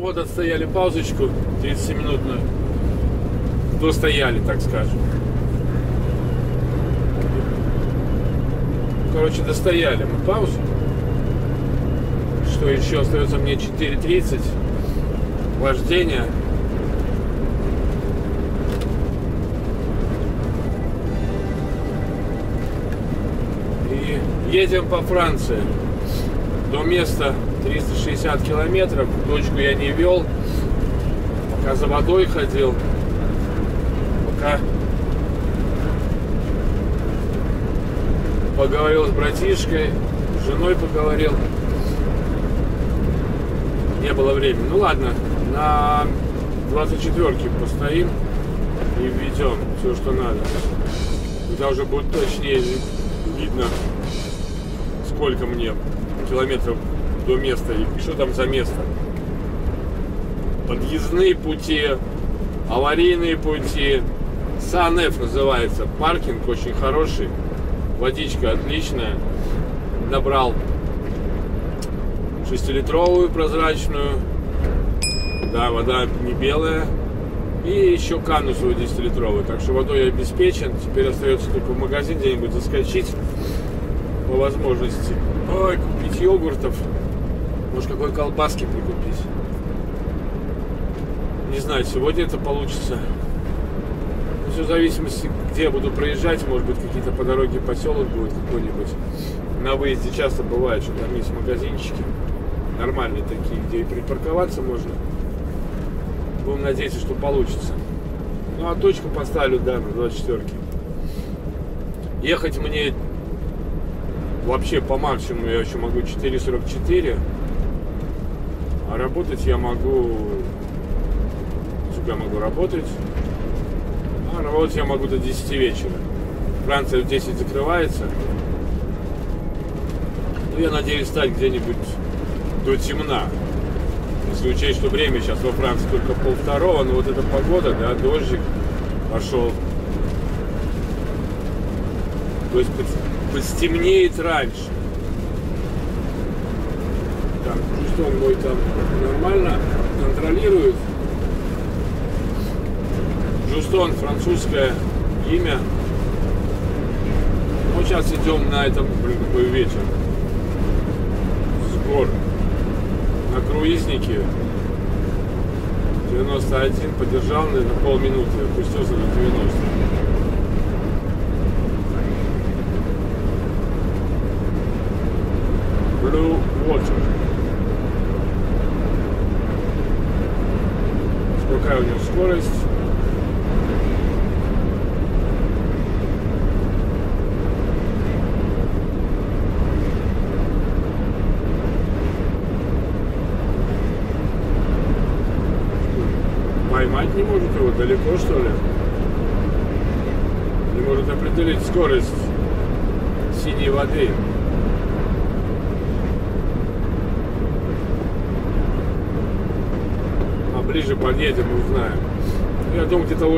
Вот отстояли паузочку 30-минутную. Достояли, так скажем. Короче, достояли мы паузу. Что еще? Остается мне 4:30 вождения. И едем по Франции. До места 360 километров. Дочку я не вел. Пока за водой ходил. Пока поговорил с братишкой. С женой поговорил. Не было времени. Ну ладно. На 24-ке постоим. И введем все, что надо. Тогда уже будет точнее видно, сколько мне километров до места и что там за место. Подъездные пути, аварийные пути. САНЭФ называется. Паркинг очень хороший. Водичка отличная. Набрал 6-литровую прозрачную. Да, вода не белая. И еще канну свою 10-литровую. Так что водой я обеспечен. Теперь остается только в магазин где-нибудь заскочить по возможности. Ой, купить йогуртов. Может, какой колбаски прикупить. Не знаю, сегодня это получится. Все в зависимости, где я буду проезжать. Может быть, какие-то по дороге поселок будет какой-нибудь. На выезде часто бывает, что там есть магазинчики. Нормальные такие, где и припарковаться можно. Будем надеяться, что получится. Ну, а точку поставлю, да, на 24-ке. Ехать мне вообще по максимуму я еще могу 4:44. А работать я могу... Я могу работать. А работать я могу до 10 вечера. Франция в 10 закрывается. Ну, я надеюсь стать где-нибудь до темна. Если учесть, что время сейчас во Франции только 1:30, но вот эта погода, да, дождик пошел. То есть постемнеет раньше. Так, что он мой там нормально контролирует. Жустон, французское имя. Ну, сейчас идем на этом, блин, какой ветер. С гор. На круизнике 91 подержал, наверное, полминуты, опустился до 90. Blue Water. Какая у него скорость? Поймать не может его далеко, что ли? Не может определить скорость синей воды. А ближе подъедем, узнаем. Я думаю, где-то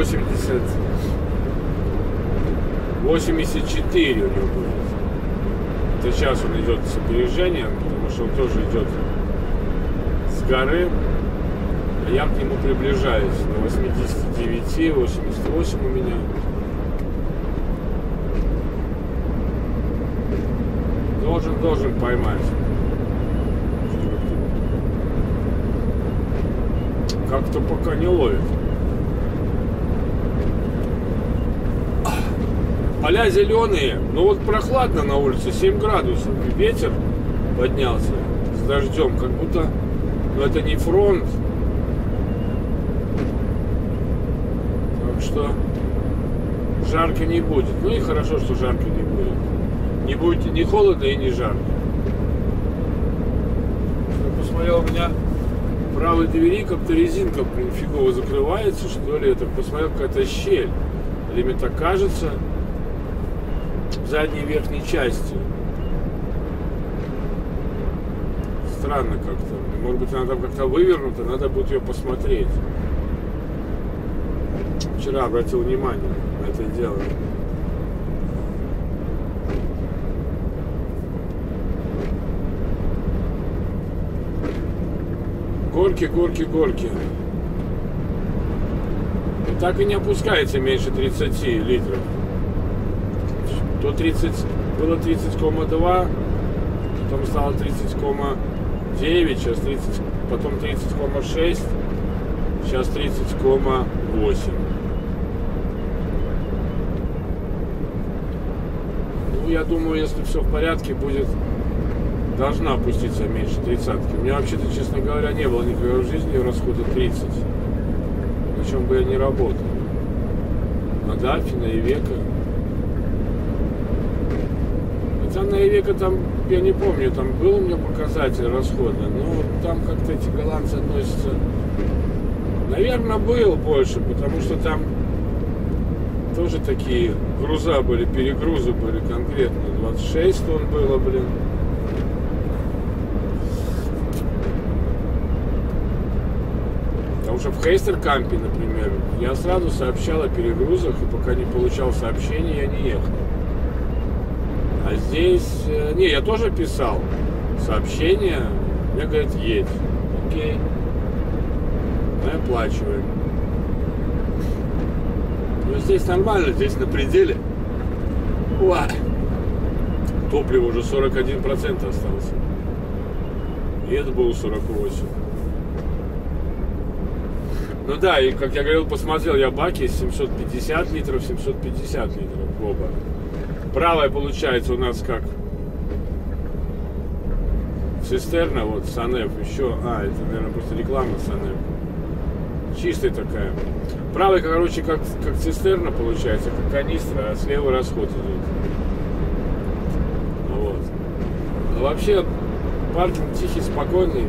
84 у него будет. Это сейчас он идет с опережением, потому что он тоже идет с горы. Я к нему приближаюсь на 89, 88 у меня. Должен поймать. Как-то пока не ловит. Поля зеленые, но вот прохладно на улице, 7 градусов. И ветер поднялся с дождем, как будто, но это не фронт. Что жарко не будет. Ну и хорошо, что жарко не будет. Не будет ни холодно и ни жарко. Я посмотрел, у меня в правой двери как-то резинка, блин, фигово закрывается, что ли. Я так посмотрел, какая-то щель. Или мне так кажется, в задней верхней части. Странно как-то. Может быть, она там как-то вывернута, надо будет ее посмотреть. Вчера обратил внимание на это дело. Горки, горки, горки. И так и не опускается меньше 30 литров. То 30, было 30,2, потом стало 30,9, сейчас 30, потом 30,6, сейчас 30,8. Ну, я думаю, если все в порядке, должна опуститься меньше 30-ки. У меня вообще-то, честно говоря, не было никогда в жизни расхода 30. На чем бы я ни работал. На Дафе, на Ивеко. Хотя на Ивеко там, я не помню, там был у меня показатель расхода, но там как-то эти голландцы относятся... Наверное, был больше, потому что там тоже такие груза были, перегрузы были конкретно. 26 тонн было, блин. Потому что в Хейстеркампе, например, я сразу сообщал о перегрузах, и пока не получал сообщения, я не ехал. А здесь... Не, я тоже писал сообщения. Мне говорят, едь. Окей. Мы оплачиваем. Но здесь нормально, здесь на пределе. Уа! Топливо уже 41% остался. И это было 48%. Ну да, и как я говорил, посмотрел я баки 750 литров, 750 литров оба. Правая получается у нас как цистерна, вот Санеф еще. Это, наверное, просто реклама Санеф. Чистая такая. Правая, короче, как цистерна получается, как канистра, а слева расход идет. Вот. А вообще паркинг тихий, спокойный.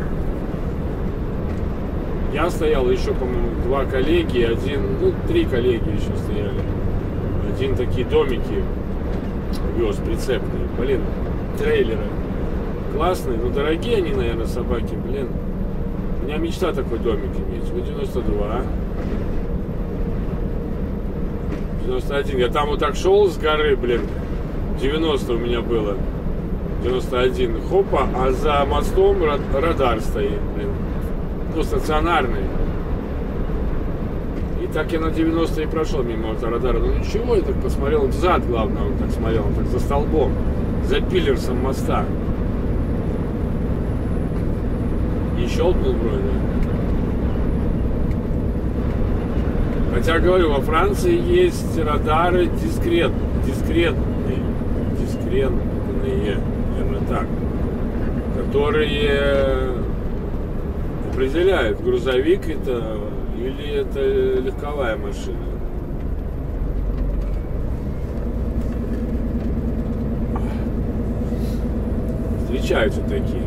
Я стоял, еще, по-моему, 2 коллеги, 3 коллеги еще стояли. Один такие домики вез, прицепные. Блин, трейлеры. Классные, но дорогие они, наверное, собаки, блин. У меня мечта такой домик иметь. Вот 92. 91. Я там вот так шел с горы, блин. 90 у меня было. 91. Хопа, а за мостом радар стоит, блин. Ну, стационарный. И так я на 90 и прошел мимо этого радара. Ну ничего, я так посмотрел взад, главное, он так смотрел, он так за столбом, за пиллерсом моста. И щелкнул вроде. Хотя, говорю, во Франции есть радары дискретные, наверное, так, которые определяют, грузовик это или это легковая машина. Встречаются такие.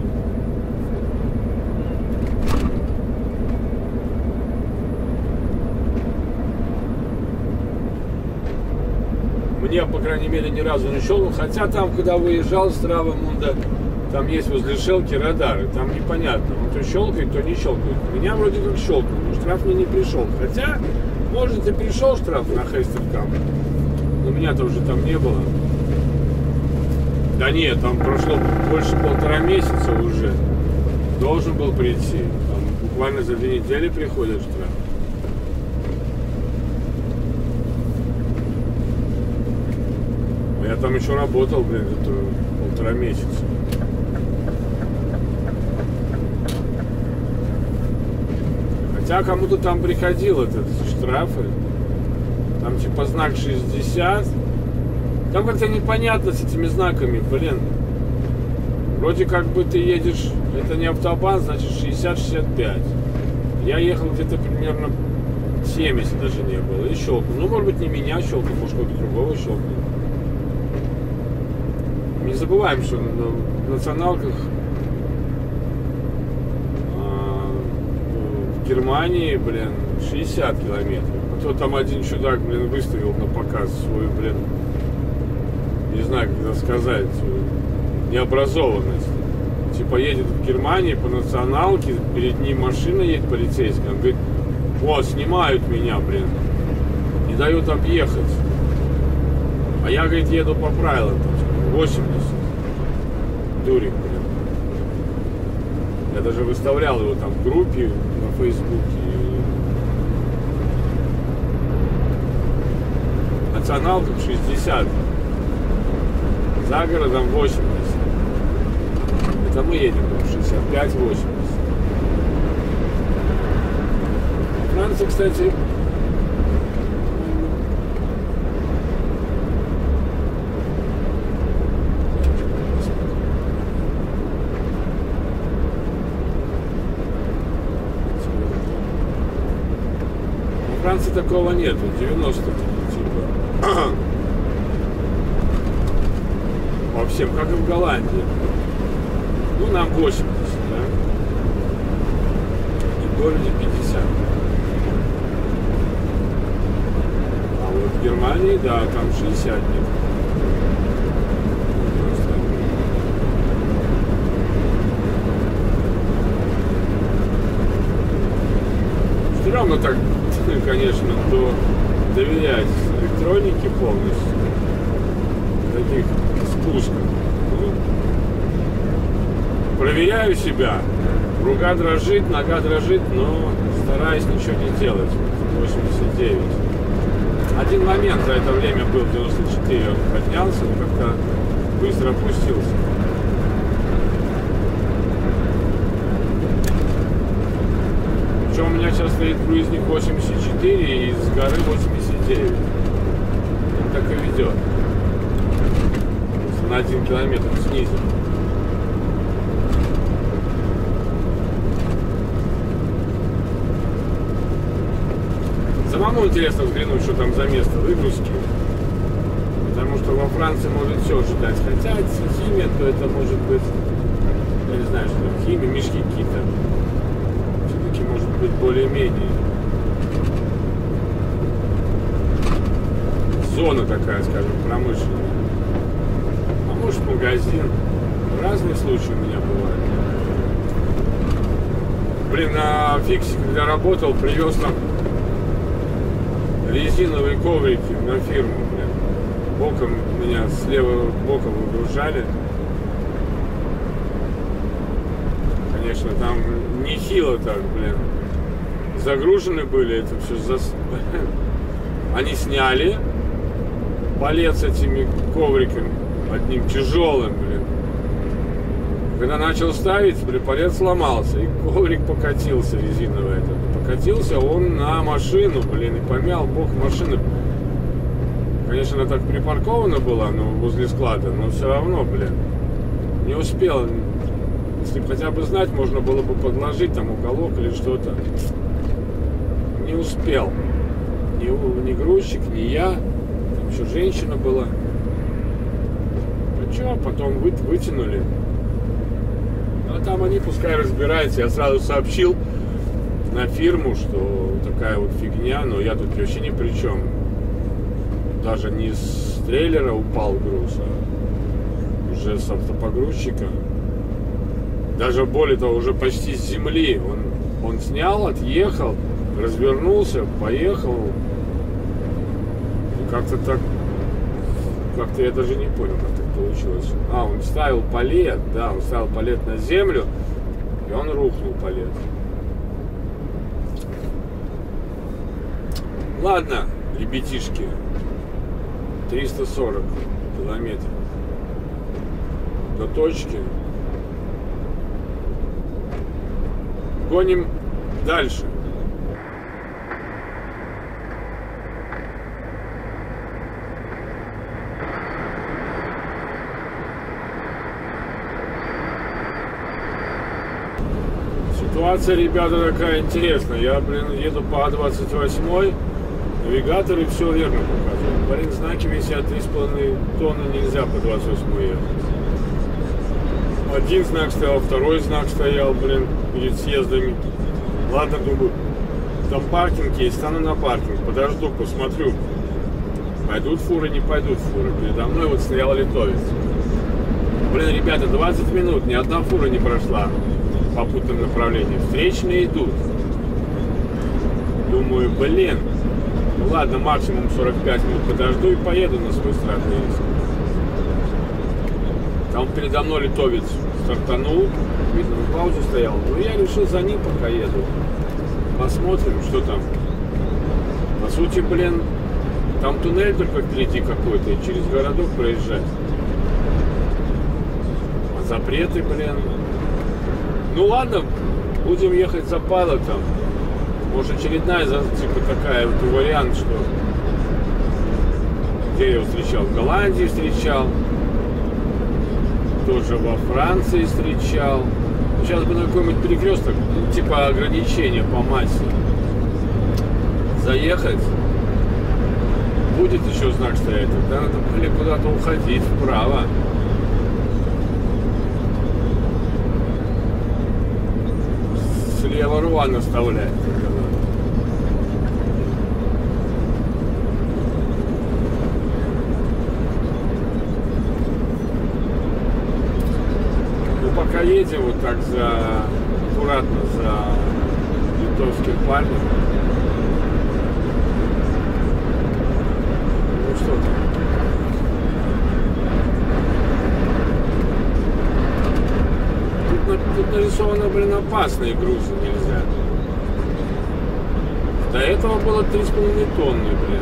Мне, по крайней мере, ни разу не щелкнул. Хотя там, когда выезжал с Травамунда, там есть возле Шелки радары. Там непонятно, он то щелкает, то не щелкает. Меня вроде как щелкнул, но штраф мне не пришел. Хотя, может, и пришел штраф на Хейстеркамп. Но меня-то уже там не было. Да нет, там прошло больше 1,5 месяца уже. Должен был прийти. Там буквально за 2 недели приходит штраф. Я там еще работал, блин, это 1,5 месяца. Хотя кому-то там приходил этот штрафы. Там типа знак 60. Там как-то непонятно с этими знаками, блин. Вроде как бы ты едешь, это не автобан, значит 60-65. Я ехал где-то примерно 70 даже не было. И щелкнул. Ну, может быть, не меня щелкнул, может, кого-то другого щелкнул. Не забываем, что на националках в Германии, блин, 60 километров. А то там один чудак, блин, выставил на показ свою, блин, не знаю, как это сказать, необразованность. Типа едет в Германии по националке, перед ним машина едет полицейская. Он говорит, вот, снимают меня, блин, не дают объехать. А я, говорит, еду по правилам, 80. Дурик, блин. Я даже выставлял его там в группе на Фейсбуке. Национал тут 60. За городом 80. Это мы едем там 65-80. Франция, кстати, во Франции такого нету, 90 типа. По всем, как и в Голландии. Ну, нам 80, да? И в городе 50. А вот в Германии, да, там 60 нет. Все равно так, конечно, доверять электронике полностью. Таких спусков. Ну, проверяю себя. Рука дрожит, нога дрожит, но стараюсь ничего не делать. 89. Один момент за это время был 94, он поднялся, но как-то быстро опустился. Причем у меня сейчас стоит круизник 84 и с горы 89. Он так и ведет. На 1 километр снизу. Самому интересно взглянуть, что там за место выгрузки. Потому что во Франции может все ждать. Хотя химия, то это может быть, я не знаю, что там химия, мешки какие-то. Все-таки может быть более-менее. Зона такая, скажем, промышленная. Может, магазин. Разные случаи у меня бывают. Блин, на фиксе, когда работал, привез там резиновые коврики на фирму, блин. Боком меня с левого бока выгружали. Конечно, там нехило так, блин. Загружены были, это все Они сняли палет с этими ковриками. Одним тяжелым, блин. Когда начал ставить, палет сломался, и коврик покатился резиновый этот. Покатился он на машину, блин, и помял бок машины. Конечно, она так припаркована была, но возле склада, но все равно, блин, не успел. Если бы хотя бы знать, можно было бы подложить там уголок или что-то. Не успел. Ни грузчик, ни я. Там еще женщина была. Что, потом вытянули. А там они пускай разбираются. Я сразу сообщил на фирму, что такая вот фигня, но я тут вообще ни при чем. Даже не с трейлера упал груз, а уже с автопогрузчика. Даже более того, уже почти с земли. Он снял, отъехал, развернулся, поехал. И как-то так. Как-то я даже не понял, как так получилось. Он ставил палет, да, он ставил палет на землю, и он рухнул палет. Ладно, ребятишки, 340 километров до точки. Гоним дальше. Ситуация, ребята, такая интересная. Я, блин, еду по А28, навигатор и все верно показывает. Блин, знаки висят 3,5 тонны, нельзя по 28 ехать. Один знак стоял, второй знак стоял, блин, перед съездами. Ладно, думаю, там паркинг есть, стану на паркинг, подожду, посмотрю. Пойдут фуры, не пойдут фуры. Передо мной вот стоял литовец. Блин, ребята, 20 минут, ни одна фура не прошла в попутном направлении. Встречные идут. Думаю, блин, ну ладно, максимум 45 минут подожду и поеду на свой страшный риск. Там передо мной литовец стартанул, видно, на паузе стоял. Но я решил за ним пока еду. Посмотрим, что там. По сути, блин, там туннель только впереди какой-то, и через городок проезжать. А запреты, блин. Ну ладно, будем ехать за пайлотом. Может, очередная, типа, такая вот вариант, что где я его встречал? В Голландии встречал. Тоже во Франции встречал. Сейчас бы на какой-нибудь перекресток, типа ограничения по массе, заехать. Будет еще знак стоять. Тогда надо или куда-то уходить вправо. Слева рван оставлять. Пока едем вот так аккуратно за литовским пальмом. Ну что там? Тут нарисовано, блин, опасные грузы, нельзя. До этого было 3,5 тонны, блин.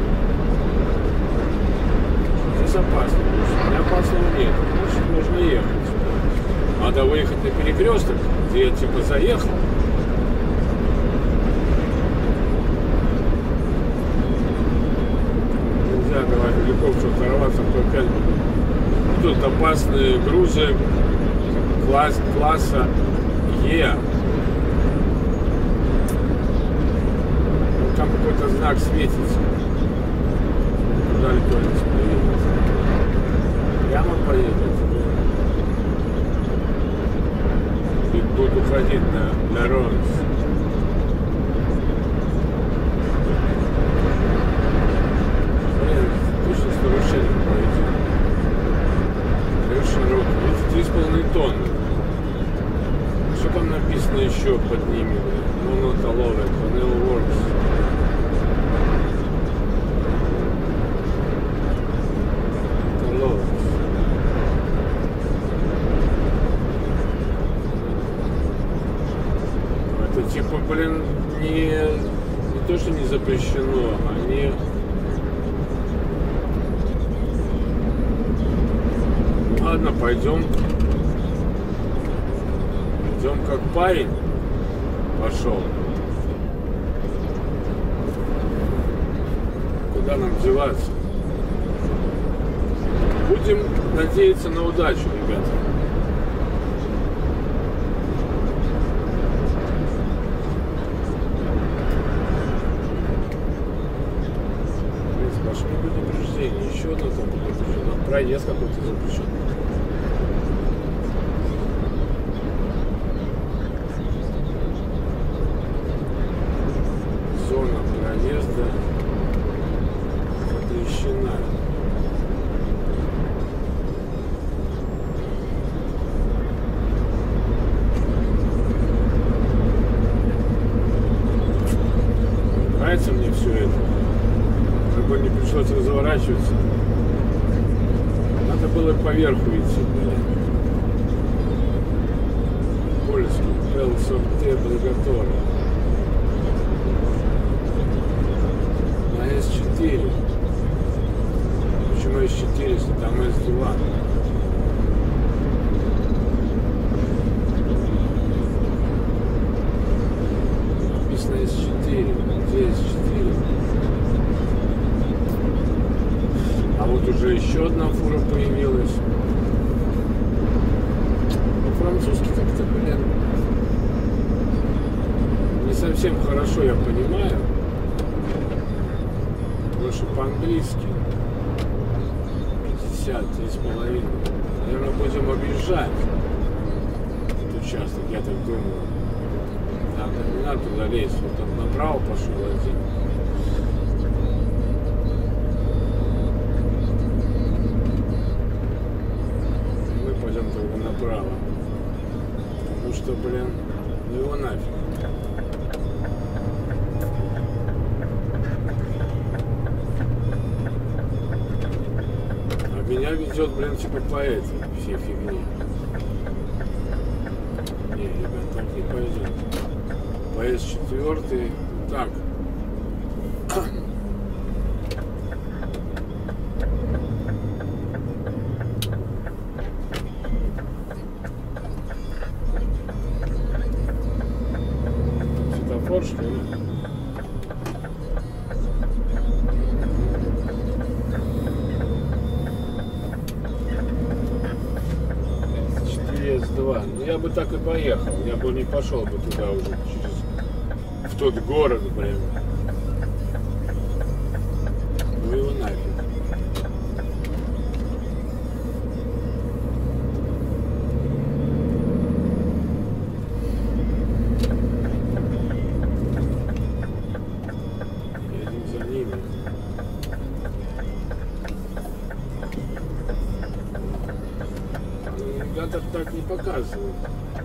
Здесь опасно. Не опасного нет. Значит, нужно ехать. Надо выехать на перекресток, где я типа заехал. Нельзя давать далеко что-то оторваться, только тут опасные грузы класса Е. Там какой-то знак светится. Куда литовец поедет? Прямо поедет. Будут уходить на Ронс. Блин, точно с нарушением пройти. Совершенно руку. 3,5 тонны. Что там написано еще под ними? Моноталовый, Panel Works. Типа, блин, не то, что не запрещено, они ладно, пойдем как парень пошел. Куда нам деваться? Будем надеяться на удачу, ребята. Еще одно там предупреждено. Проезд какой-то запрещен. Зона проезда запрещена. Нравится мне все это. Чтобы не пришлось разворачиваться. Надо было поверху идти, блин. Польский ЛСМТ Благотора. На С4. Почему С4, если там С2? Написано С4. Где С4? А вот уже еще одна фура появилась. По-французски как-то, блин, не совсем хорошо я понимаю. Больше по-английски. 50, 3,5. Наверное, будем объезжать этот участок, я так думаю. Не надо туда лезть. Вот там направо пошел один. Пойдем только направо. Потому что, блин, ну его нафиг. А меня ведет, блин, типа по этой всей фигне. ПС-4. Так. Светофор, что ли? С2. Ну я бы так и поехал. Я бы не пошел бы туда уже в тот город, блин. Ну его нафиг. Едем за ними. Навигатор так не показывает.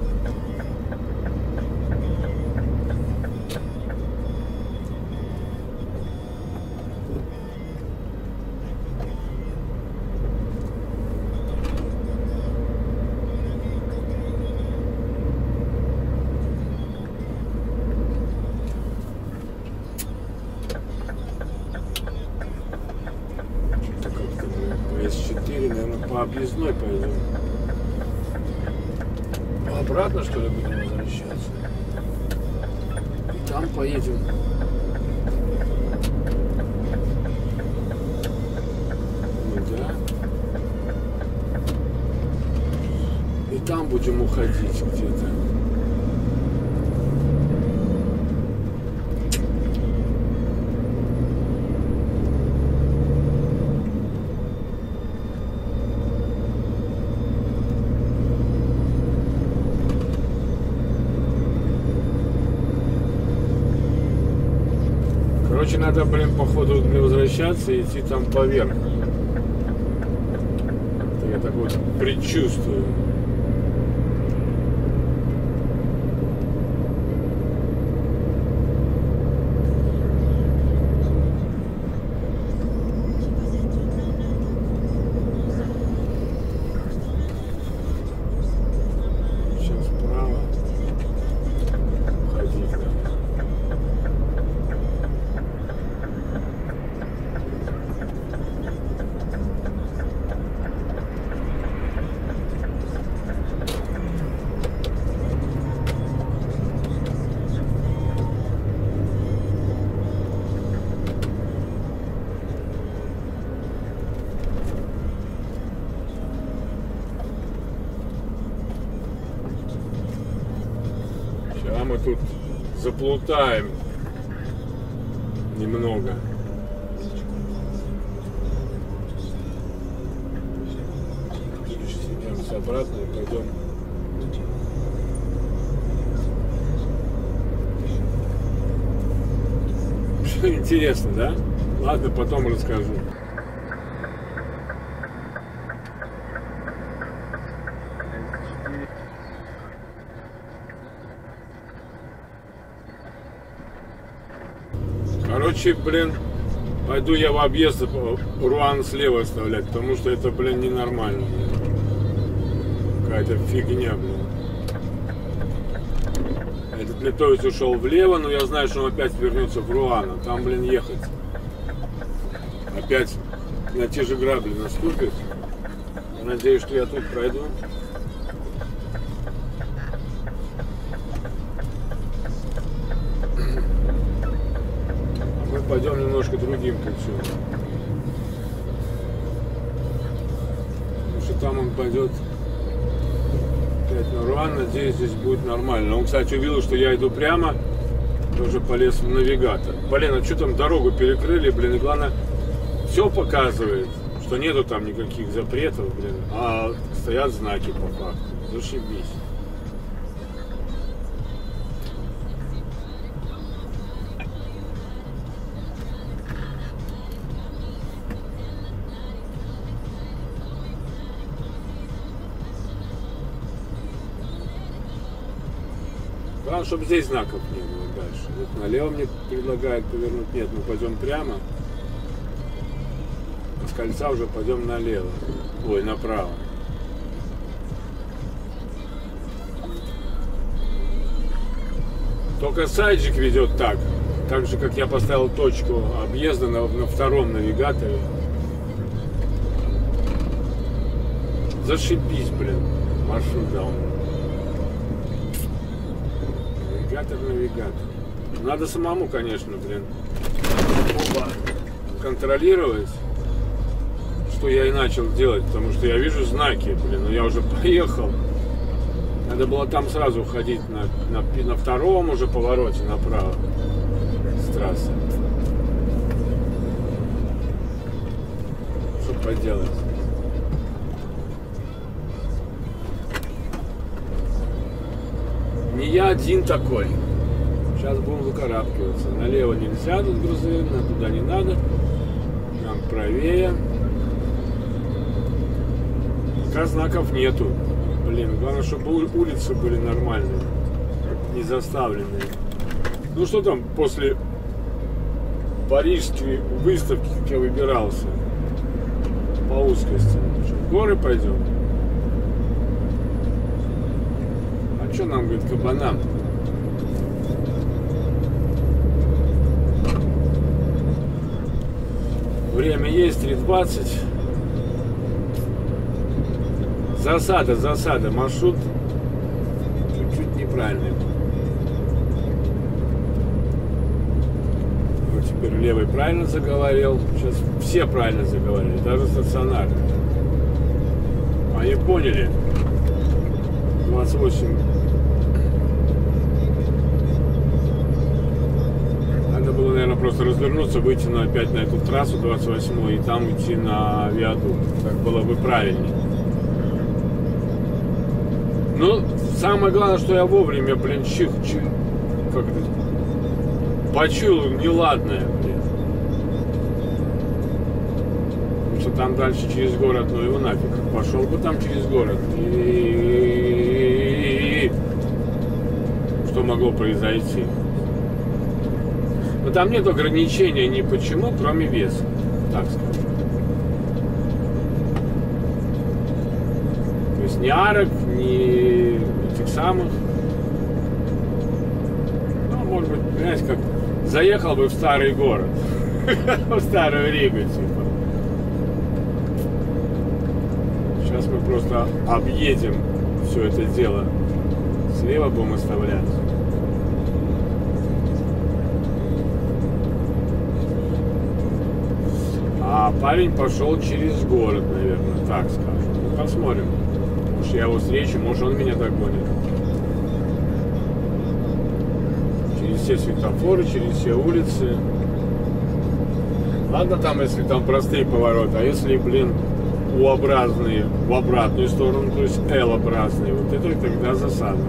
С4, наверное, по объездной пойдем. Обратно, что ли, будем возвращаться? И там поедем. Ну да. И там будем уходить где-то. Короче, надо, блин, походу не возвращаться и идти там поверх. Я так вот предчувствую. Сейчас справа. Ходить надо. А мы тут заплутаем немного. Вернемся обратно и пойдем. Интересно, да? Ладно, потом расскажу. Короче, блин, пойду я в объезд Руан слева оставлять, потому что это, блин, ненормально. Какая-то фигня, блин. Этот литовец ушел влево, но я знаю, что он опять вернется в Руан. А там, блин, ехать. Опять на те же грабли наступит. Надеюсь, что я тут пройду. Пойдем немножко другим путем. Потому что там он пойдет опять на Руан. Надеюсь, здесь будет нормально. Он, кстати, увидел, что я иду прямо, тоже полез в навигатор. Блин, а что там дорогу перекрыли, блин, и главное, все показывает, что нету там никаких запретов, блин, а стоят знаки по факту. Зашибись. Главное, чтобы здесь знаков не было дальше. Вот налево мне предлагают повернуть. Нет, мы пойдем прямо. А с кольца уже пойдем налево. Ой, направо. Только сайджик ведет так. Так же, как я поставил точку объезда на втором навигаторе. Зашибись, блин. Маршрут дал. Навигатор. Надо самому, конечно, блин, контролировать, что я и начал делать, потому что я вижу знаки, блин, но я уже поехал. Надо было там сразу ходить на втором уже повороте направо с трассы. Что поделать? Не я один такой. Сейчас будем выкарабкиваться. Налево нельзя, тут грузовик, туда не надо. Нам правее. Пока знаков нету. Блин, главное, чтобы улицы были нормальные, не заставленные. Ну что там после парижской выставки, как я выбирался по узкости? Что, в горы пойдем? А что нам, говорит, кабанам? Время есть, 3:20. Засада. Маршрут чуть-чуть неправильный. Вот теперь левый правильно заговорил. Сейчас все правильно заговорили, даже стационарно. Они поняли. 28. Надо было, наверное, просто развернуться, выйти опять на эту трассу 28 и там идти на виадук. Так было бы правильнее. Ну, самое главное, что я вовремя, блин, как это, почуял неладное, блин. Потому что там дальше через город, ну его нафиг. Пошел бы там через город. И что могло произойти? Но там нет ограничения ни почему, кроме веса, так скажем. То есть ни арок, ни этих самых. Ну, может быть, понимаете, как заехал бы в старый город, в старую Ригу, типа. Сейчас мы просто объедем все это дело. Слева будем оставлять. А парень пошел через город, наверное, так скажем. Ну, посмотрим. Может, я его встречу, может, он меня догонит. Через все светофоры, через все улицы. Ладно там, если там простые повороты, а если, блин, U-образные в обратную сторону, то есть L-образные, вот это тогда засада.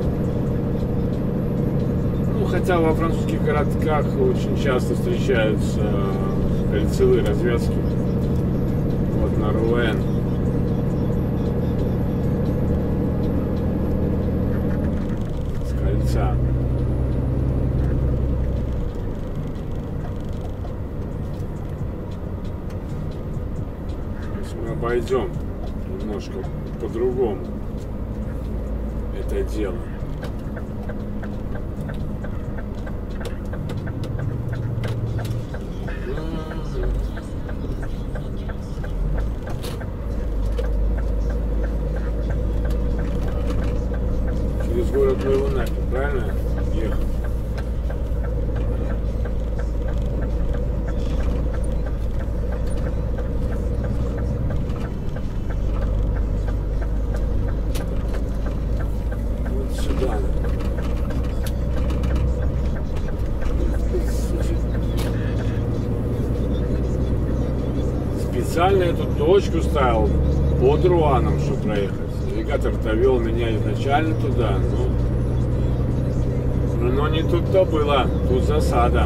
Ну, хотя во французских городках очень часто встречаются кольцевые развязки. Вот на Руэн. С кольца. То есть мы обойдем немножко по-другому это дело. Через город мы его нафиг, правильно? Ехать. Вот сюда. Специально эту точку ставил под Руаном, чтобы проехать. Навигатор-то вел меня изначально туда, но не тут-то было, тут засада.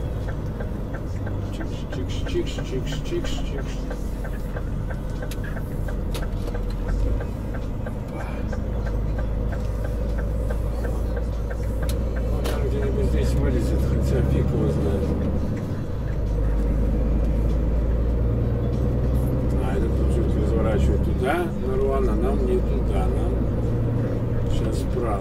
Чикс-чикс-чикс-чикс-чикс. да, Наруан, а нам не туда, нам сейчас справа.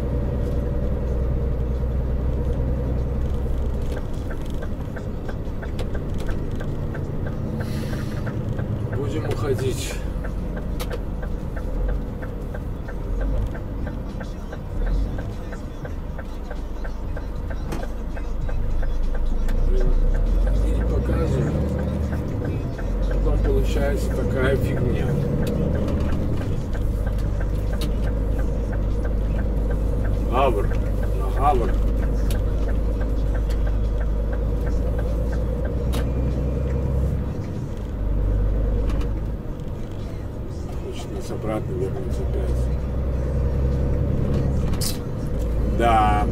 Будем уходить. Блин, не показываю. Потом получается такая фигня. Гавр. На Гавр. Хочет нас обратно вернуться опять. Да.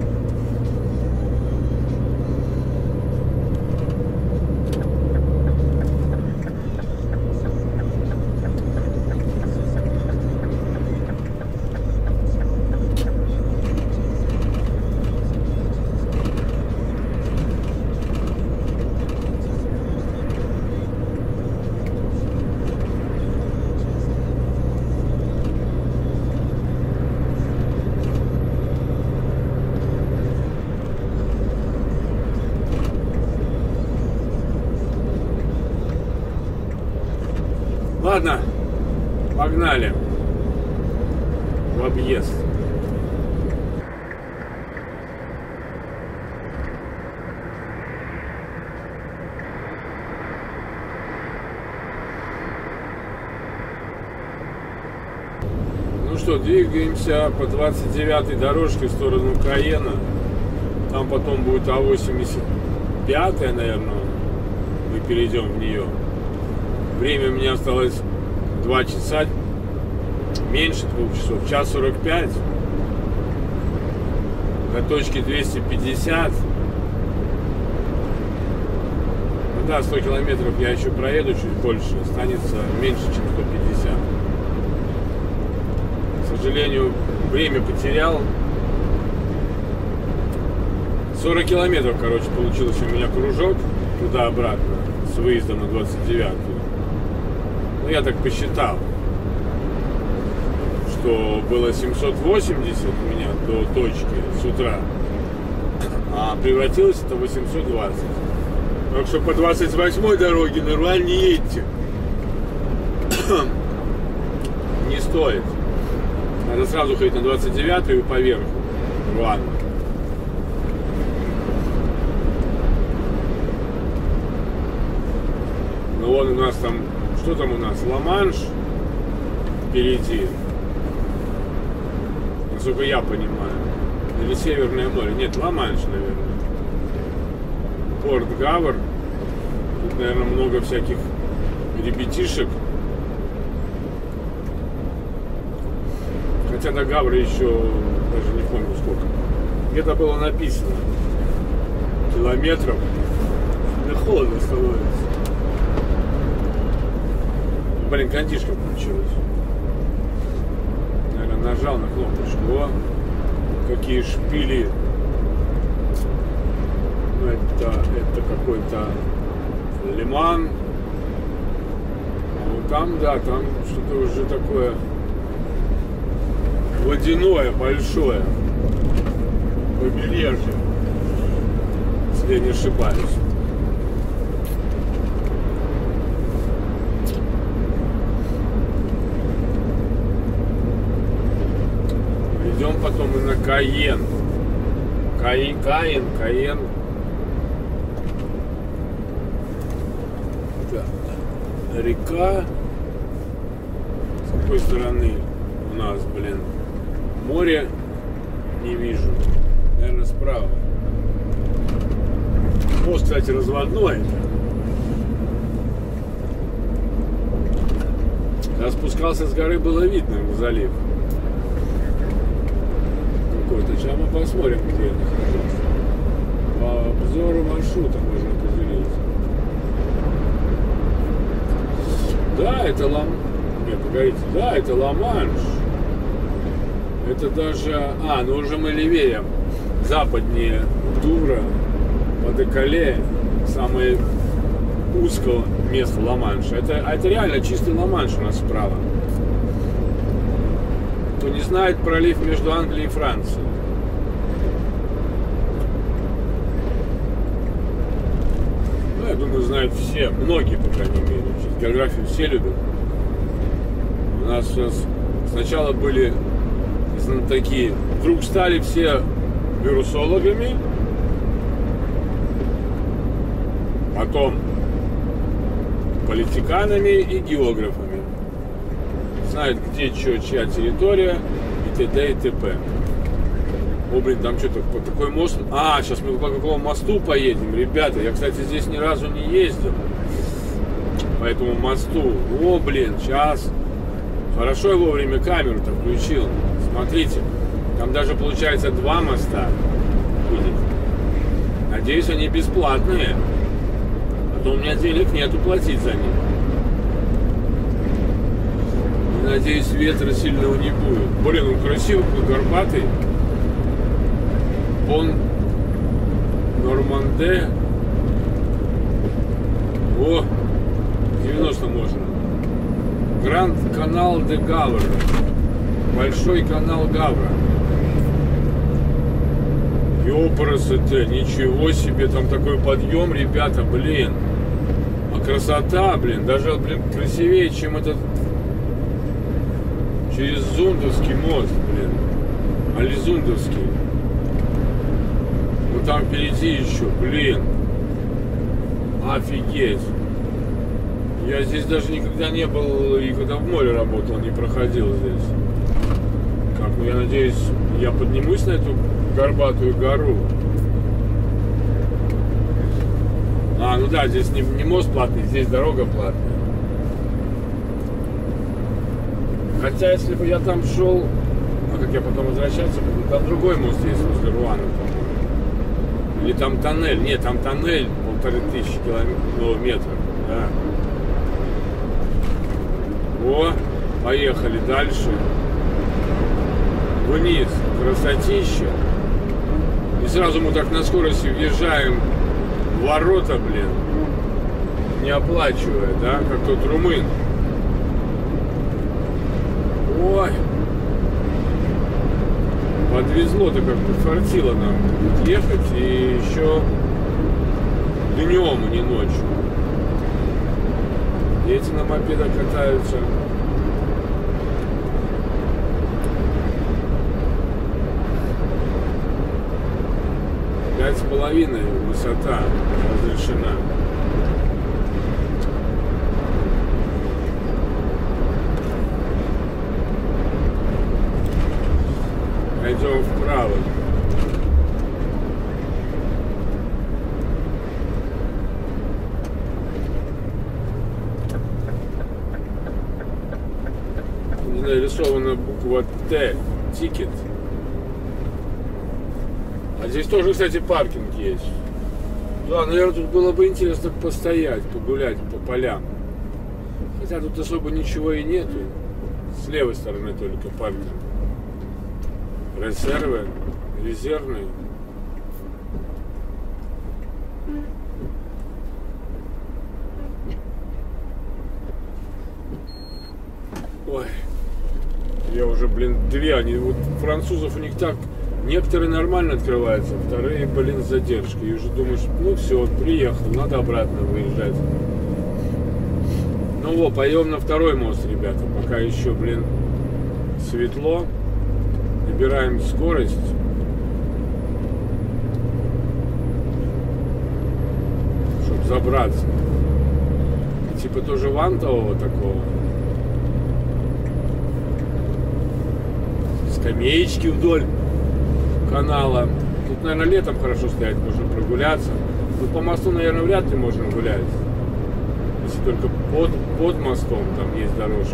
Ладно, погнали в объезд. Ну что, двигаемся по 29-й дорожке в сторону Каена. Там потом будет А85, наверное, мы перейдем в нее. Время у меня осталось 2 часа, меньше 2 часов, час 45. До точки 250. Ну да, 100 километров я еще проеду чуть больше, останется меньше, чем 150. К сожалению, время потерял. 40 километров, короче, получился у меня кружок туда-обратно с выездом на 29-ю. Ну, я так посчитал, что было 780 у меня до точки с утра, а превратилось это в 820. Так что по 28-й дороге нормально не едьте. Не стоит. Надо сразу ходить на 29-ю и поверху. Ладно. Ну вон у нас там, что там у нас? Ла-Манш впереди. Насколько я понимаю. Или Северное море. Нет, Ла-Манш, наверное. Порт Гавр. Тут, наверное, много всяких ребятишек. Хотя до Гавра еще даже не помню сколько. Где-то было написано километров. Да холодно становится. Блин, кондишка включилась. Наверное, нажал на кнопочку. О, какие шпили. Ну, это какой-то лиман. А вот там, да, там что-то уже такое водяное, большое побережье, если я не ошибаюсь. Идем потом и на Каен. Каен. Так. Река. С какой стороны у нас, блин? Море не вижу. Наверное, справа. Мост, кстати, разводной. Когда спускался с горы, было видно залив. Какой-то. Сейчас мы посмотрим, где я нахожусь. По обзору маршрута можно определить. Да, это Нет, погодите. Да, это Ла-Манш. Это даже... ну уже мы левее, западнее Дувра, по Декале, самые узкого места Ла-Манша. Это реально чистый Ла-Манш у нас справа. Кто не знает, пролив между Англией и Францией. Ну, я думаю, знают все, многие, по крайней мере. Географию все любят. У нас сейчас сначала были знатоки, вдруг стали все вирусологами, потом политиканами и географами. Знают, где что, чья территория, и т.д. и т.п. О, блин, там что-то по такой мост. А, сейчас мы по какому мосту поедем, ребята. Я, кстати, здесь ни разу не ездил. По этому мосту. О, блин, сейчас. Хорошо я вовремя камеру-то включил. Смотрите, там даже получается 2 моста будет. Надеюсь, они бесплатные. А то у меня денег нету платить за них. И, надеюсь, ветра сильного не будет. Блин, он красивый, горбатый. Он Норманде. О, 90 можно. Гранд канал де Гавр. Большой канал Гавра. Ёпрст-те, ничего себе, там такой подъем, ребята, блин. А красота, блин, даже, блин, красивее, чем этот через Зундовский мост, блин. Ализундовский. Ну там впереди еще, блин. Офигеть. Я здесь даже никогда не был, и когда в море работал, не проходил здесь. Как, ну я надеюсь, я поднимусь на эту горбатую гору. А, ну да, здесь не мост платный, здесь дорога платная. Хотя, если бы я там шел, а как я потом возвращаться буду, там другой мост есть возле Руана, по-моему. Или там тоннель. Нет, там тоннель 1500 километров. Да. О, поехали дальше. Вниз, красотища. И сразу мы так на скорости въезжаем в ворота, блин. Не оплачивая, да, как тот румын. Ой. Подвезло-то как бы, фартило нам ехать, и еще днем, а не ночью. Дети на мопедах катаются. 5,5 высота разрешена. Пойдем вправо. Нарисована буква Т. Тикет. А здесь тоже, кстати, паркинг есть. Да, наверное, тут было бы интересно постоять, погулять по полям. Хотя тут особо ничего и нету. С левой стороны только паркинг. Резервы, резервные. Ой. Я уже, блин, две, они, вот французов у них так, некоторые нормально открываются, вторые, блин, с задержкой. И уже думаешь, ну все, приехал, надо обратно выезжать. Ну вот, пойдем на второй мост, ребята, пока еще, блин, светло. Набираем скорость. Чтобы забраться. И, типа тоже вантового такого. Скамеечки вдоль канала. Тут, наверное, летом хорошо стоять, можно прогуляться. Ну, по мосту, наверное, вряд ли можно гулять. Если только под мостом там есть дорожка.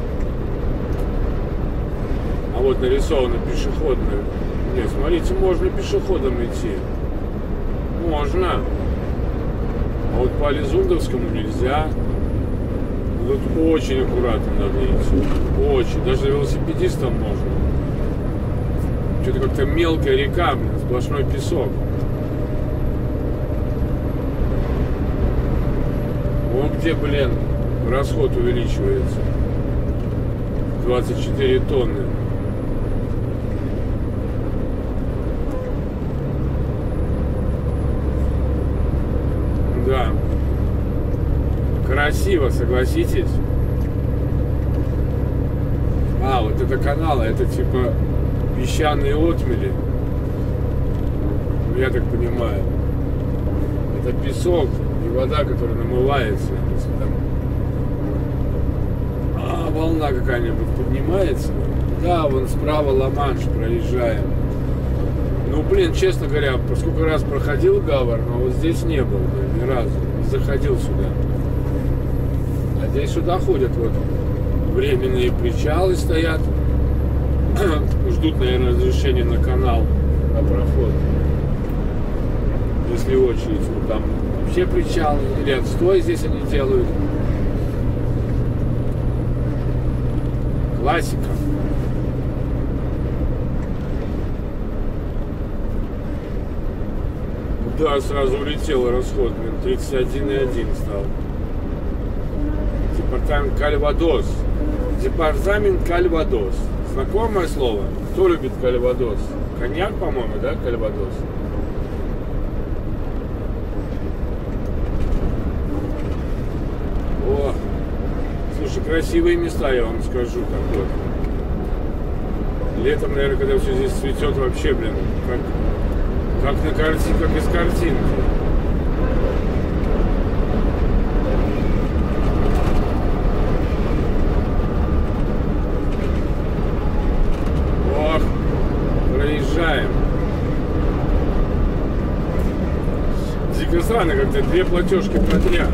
А вот нарисовано пешеходное. Нет, смотрите, можно пешеходом идти. Можно. А вот по Ализундовскому нельзя. Тут очень аккуратно надо идти. Очень. Даже велосипедистам можно. Что-то как-то мелкая река, блин, сплошной песок. Вон где, блин, расход увеличивается. 24 тонны. Да. Красиво, согласитесь? А, вот это каналы, это типа песчаные отмели. Я так понимаю. Это песок и вода, которая намывается. Если там волна какая-нибудь поднимается. Да, вон справа Ла-Манш проезжаем. Ну, блин, честно говоря, сколько раз проходил Гавр, но вот здесь не был, блин, ни разу. Не заходил сюда. А здесь сюда ходят вот временные причалы стоят. Ждут, наверное, разрешения на канал, на проход. Если очередь, ну, там вообще причалы или отстой здесь они делают. Классика. Да, сразу улетел расход, блин, 31,1 стал. Департамент Кальвадос. Департамент Кальвадос. Знакомое слово? Кто любит Кальвадос? Коньяк, по-моему, да, Кальвадос? О, слушай, красивые места, я вам скажу, так вот. Летом, наверное, когда все здесь цветет, вообще, блин, как на картине, как из картинки. Ох, проезжаем. Дико странно, как-то две платежки подряд.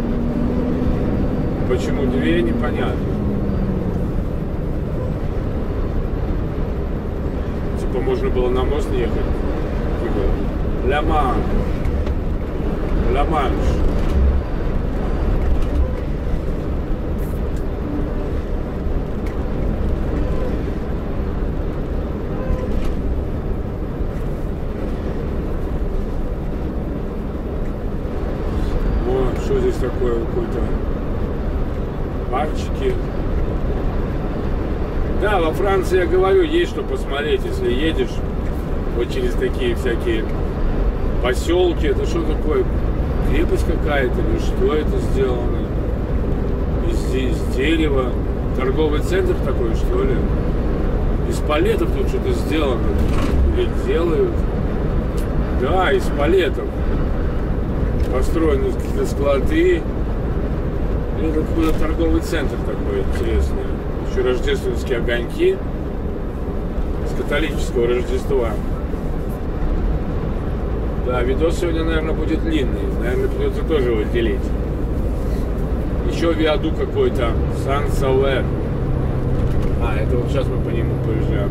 Почему две, непонятно. Типа можно было на мост не ехать. Ла-Манш. Ла-Манш. Вот, что здесь такое, какой-то парчики. Да, во Франции, я говорю, есть что посмотреть, если едешь вот через такие всякие поселки. Это что такое? Крепость какая-то или что это сделано? Из дерева. Торговый центр такой, что ли? Из палетов тут что-то сделано. Или делают. Да, из палетов. Построены какие-то склады. Или это какой-то торговый центр такой интересный. Еще рождественские огоньки. С католического Рождества. Да, видос сегодня, наверное, будет длинный. Наверное, придется тоже его делить. Еще виадук какой-то. Сан-Сауэр. А, это вот сейчас мы по нему проезжаем.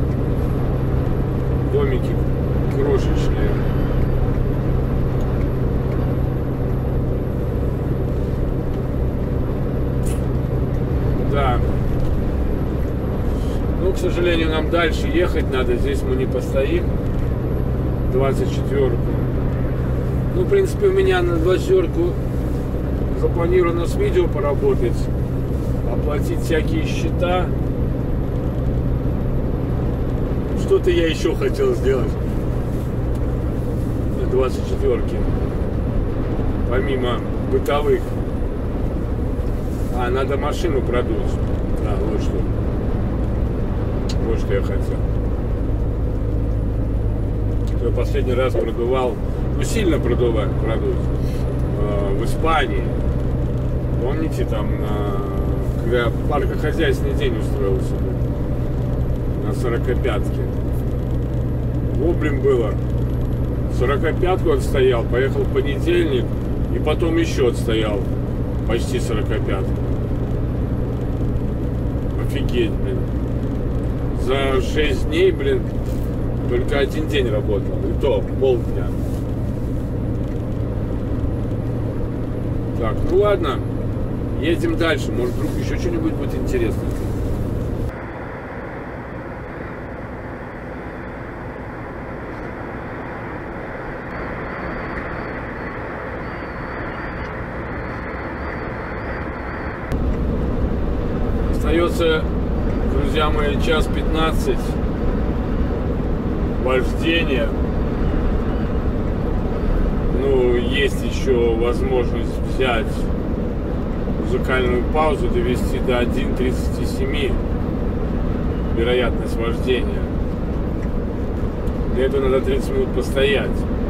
Домики крошечные. Да. Ну, к сожалению, нам дальше ехать надо. Здесь мы не постоим. 24-ку. Ну, в принципе, у меня на 24-ку запланировано с видео поработать, оплатить всякие счета. Что-то я еще хотел сделать на 24-ке, помимо бытовых. А, надо машину продуть. Да, вот что. Вот что я хотел. Я последний раз продувал, ну сильно продуть, в Испании. Помните, там, когда паркохозяйственный день устроился на 45-ке. Блин, было. 45-ку отстоял, поехал в понедельник, и потом еще отстоял почти 45-ку. Офигеть, блин. За 6 дней, блин, только один день работал, и то полдня. Так, ну ладно, едем дальше, может вдруг еще что-нибудь будет интересное. получится, друзья мои, час 15 вождения. Ну, есть еще возможность взять музыкальную паузу, довести до 1:37 вероятность вождения. Для этого надо 30 минут постоять.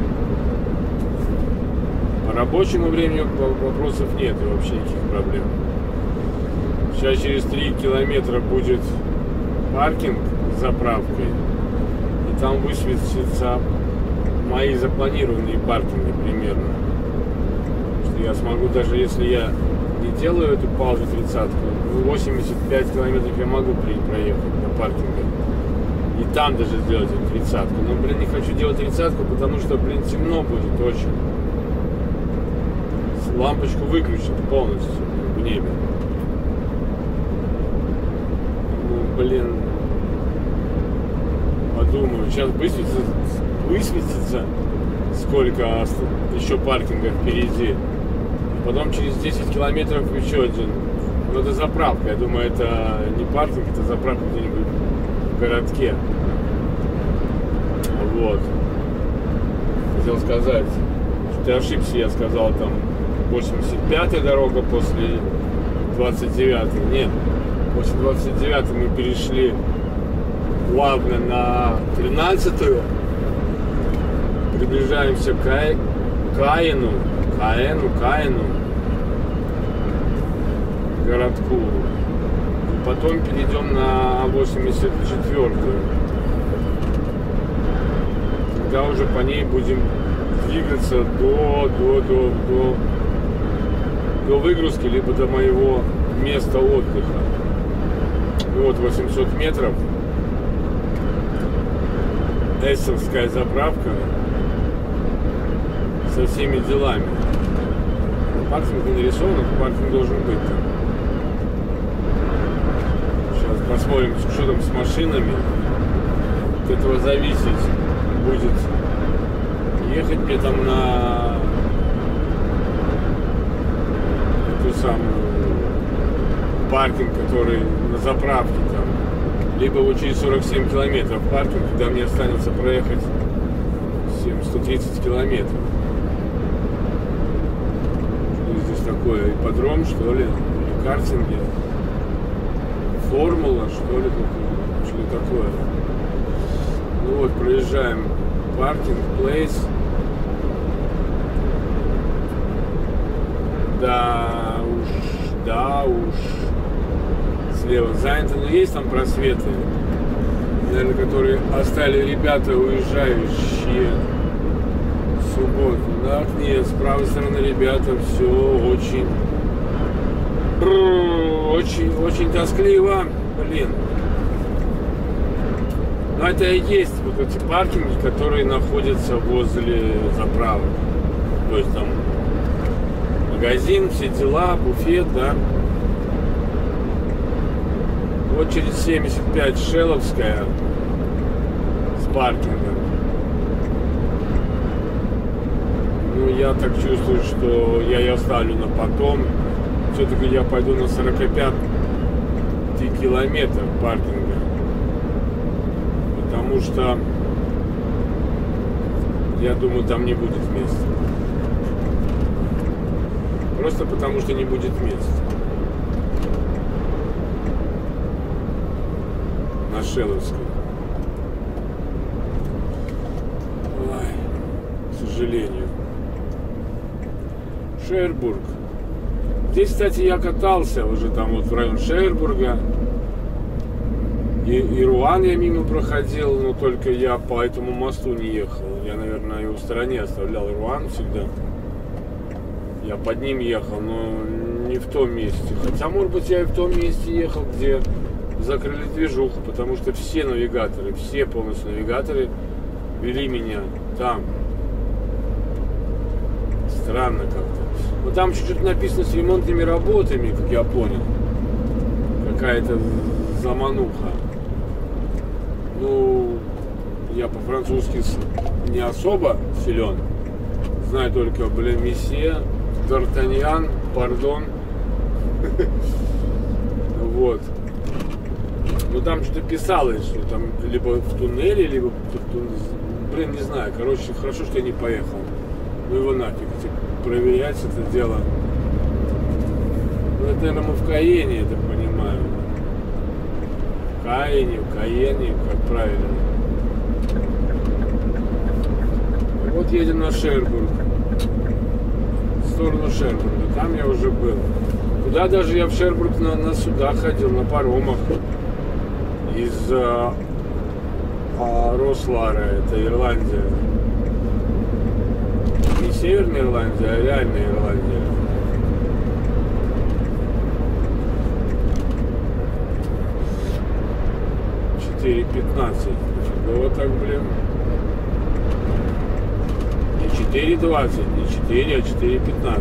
По рабочему времени вопросов нет и вообще никаких проблем. Сейчас через 3 километра будет паркинг с заправкой. И там высветятся мои запланированные паркинги примерно. Что я смогу, даже если я не делаю эту паузу 30-ку, 85 километров я могу проехать на паркинге. И там даже сделать эту 30-ку. Но, блин, не хочу делать 30-ку, потому что, блин, темно будет очень. Лампочку выключат полностью в небе. Ну, блин. Подумаю. Сейчас высветится сколько еще паркингов впереди. Потом через 10 километров еще один. Ну, это заправка. Я думаю, это не паркинг, это заправка где-нибудь в городке. Вот. Хотел сказать, что я ошибся, я сказал там 85-я дорога после 29-й. Нет, после 29-й мы перешли плавно на 13-ю. Приближаемся к Каину, городку. И потом перейдем на 84-ю. Когда уже по ней будем двигаться до выгрузки, либо до моего места отдыха. Вот 800 метров. Эссовская заправка со всеми делами. Паркинг не нарисован, паркинг должен быть там. Сейчас посмотрим, что там с машинами. От этого зависеть будет. Ехать мне там на эту самую паркинг, который на заправке там. Либо вот через 47 километров паркинг, когда мне останется проехать 130 километров. Здесь такое ипподром, что ли, или картинги. Формула, что ли, такое. Ну вот, проезжаем паркинг, плейс. Да уж. Слева занято, но есть там просветы, наверное, которые оставили ребята, уезжающие в субботу. Так, нет, с правой стороны ребята все очень тоскливо, блин. Но это и есть вот эти паркинги, которые находятся возле заправок. То есть там магазин, все дела, буфет, да. Вот через 75 Шеловская с паркингом. Ну, я так чувствую, что я ее оставлю на потом. Все-таки я пойду на 45 километров паркинга. Потому что я думаю, там не будет места. Просто потому что не будет места. На Шеловской. Ой, к сожалению. Шербург. Здесь, кстати, я катался уже там вот в район Шербурга. И Руан я мимо проходил, но только я по этому мосту не ехал. Я, наверное, его в стороне оставлял Руан всегда. Я под ним ехал, но не в том месте. Хотя, может быть, я и в том месте ехал, где закрыли движуху, потому что все навигаторы, все полностью навигаторы вели меня там. Странно как-то. Но там чуть-чуть написано с ремонтными работами, как я понял. Какая-то замануха. Ну, я по-французски не особо силен. Знаю только, блин, месье, Д'Артаньян, пардон. Вот. там что-то писалось, что там либо в туннеле, либо блин, не знаю. Короче, хорошо, что я не поехал. Ну его нафиг, проверять это дело. Ну это, наверное, мы в Каене, я так понимаю. В Каене, как правильно. Вот едем на Шербург. В сторону Шербурга. Там я уже был. Куда даже я в Шербург на судах ходил, на паромах. Из Рослара, это Ирландия. Не Северная Ирландия, а реальная Ирландия. $4.15. Вот так, блин. Не 4.20, не 4, а 4.15.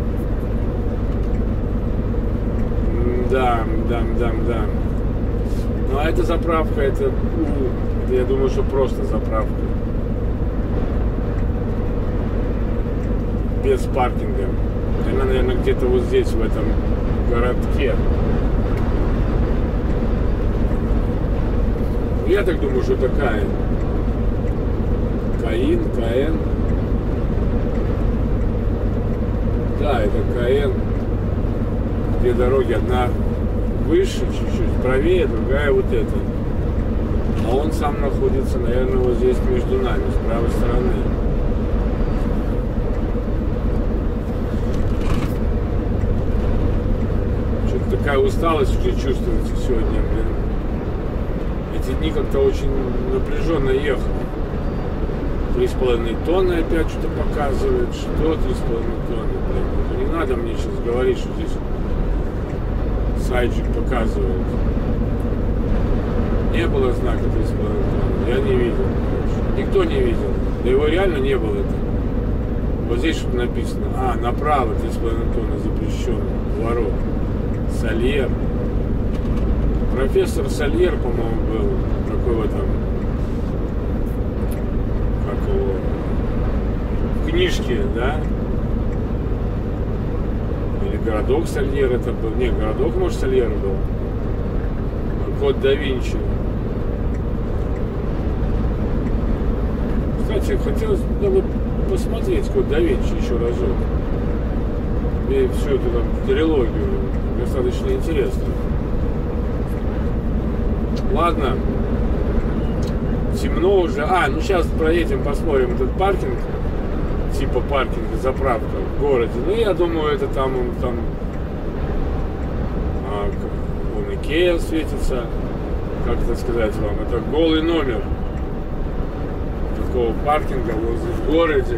Да. Ну а эта заправка, это я думаю, что просто заправка. Без паркинга. Она, наверное, где-то вот здесь, в этом городке. Я так думаю, что это Каен. Каен. Да, это Каен. Две дороги, одна выше, чуть-чуть правее, другая вот эта. А он сам находится, наверное, вот здесь между нами, с правой стороны. Что-то такая усталость уже чувствуется сегодня, блин. Эти дни как-то очень напряженно ехал. 3,5 тонны опять что-то показывает. Что 3,5 тонны, блин? Не надо мне сейчас говорить, что здесь сайджик показывает. Не было знака 3,5 тонны. Я не видел. Никто не видел. Да его реально не было. Вот здесь что-то написано. Направо 3,5 тонны запрещен. Ворот. Сальер. Профессор Сальер, по-моему, был. Какой в этом. Как его. В книжке, да? Или городок Сальер это был. Не, городок, может, Сальер был. Код да Винчи. Кстати, хотелось бы посмотреть Код да Винчи еще разок. И всю эту там трилогию. Достаточно интересно. Ладно. Темно уже. Ну сейчас проедем, посмотрим этот паркинг. Типа паркинга, заправка в городе. Ну, я думаю, это там вон Икея светится. Как это сказать вам? Это голый номер такого паркинга в городе.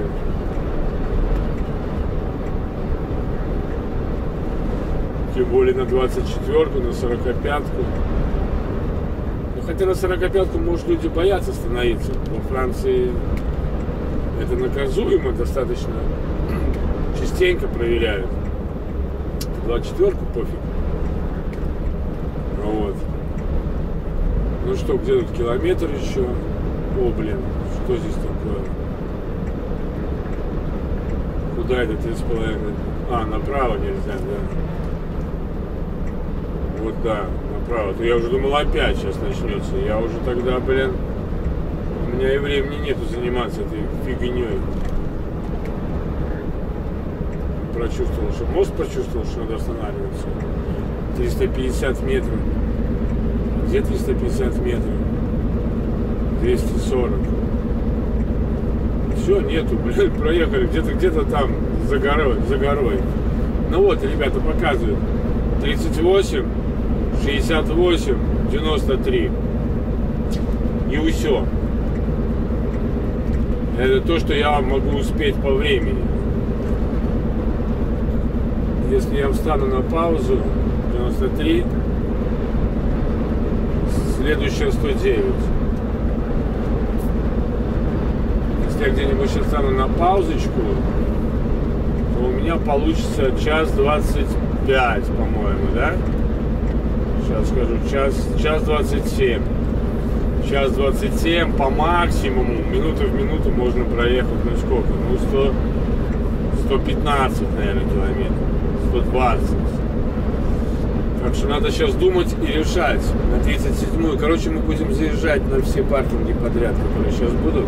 Тем более на 24-ку, на 45-ку. Хотя на 45-ку, может, люди боятся остановиться. Во Франции это наказуемо достаточно. Частенько проверяют. 24-ку пофиг. Вот. Ну что, где тут километр еще? О, блин, что здесь такое? Куда это 3,5? Направо нельзя, да. Вот да, направо. То я уже думал, опять сейчас начнется. Я уже тогда, блин, у меня и времени нету заниматься этой фигней. Прочувствовал, что мозг почувствовал, что надо останавливаться. 350 метров. Где 350 метров? 240. Все, нету, блин, проехали где-то там, за горой. Ну вот, ребята, показывают. 38, 68, 93. И все. Это то, что я могу успеть по времени. Если я встану на паузу, 93, следующая 109. Если я где-нибудь сейчас встану на паузочку, то у меня получится час 25, по-моему, да? Сейчас скажу, час 27. Час 27 по максимуму, минуту в минуту можно проехать, ну сколько? Ну 115, наверное, километров. 120. Так что надо сейчас думать и решать. На 37-ю. Короче, мы будем заезжать на все паркинги подряд, которые сейчас будут.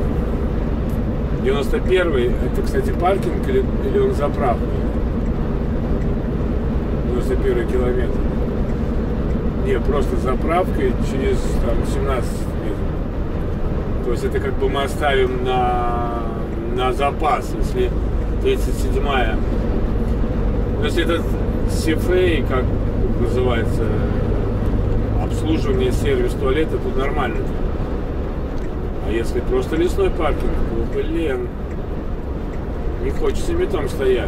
91-й, это, кстати, паркинг или он заправка? 91-й километр. Не, просто заправкой через там 17 метров. То есть это как бы мы оставим на запас, если 37-я. Если это CFA, как называется, обслуживание, сервис туалета, то нормально. А если просто лесной паркинг, то, блин, не хочется метом стоять.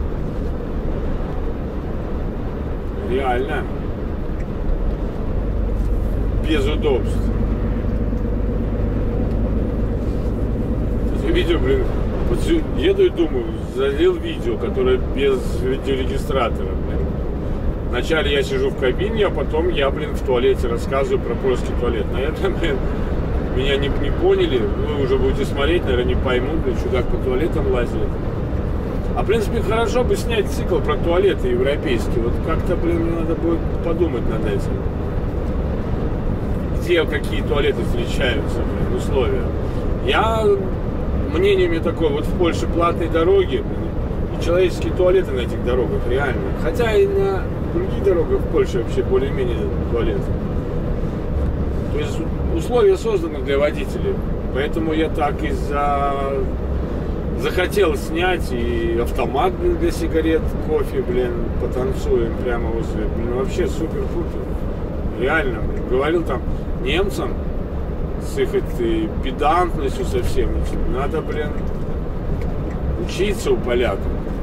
Реально. Без удобств. Видео, блин, вот еду и думаю, залил видео, которое без видеорегистратора, блин. Вначале я сижу в кабине, а потом я, блин, в туалете рассказываю про польский туалет. Наверное, блин, меня не поняли, вы уже будете смотреть, наверное, не поймут, блин, чудак по туалетам лазит. А, в принципе, хорошо бы снять цикл про туалеты европейские. Вот как-то, блин, мне надо будет подумать над этим. Где какие туалеты встречаются, блин, условия. Мнение у меня такое, вот в Польше платные дороги, блин, и человеческие туалеты на этих дорогах, реально. Хотя и на других дорогах в Польше вообще более-менее туалеты. То есть условия созданы для водителей. Поэтому я так и захотел снять и автомат, блин, для сигарет, кофе, блин, потанцуем прямо возле. Блин, вообще супер-пупер. Реально, блин. Говорил там немцам с их этой педантностью совсем. Надо, блин, учиться у поляков.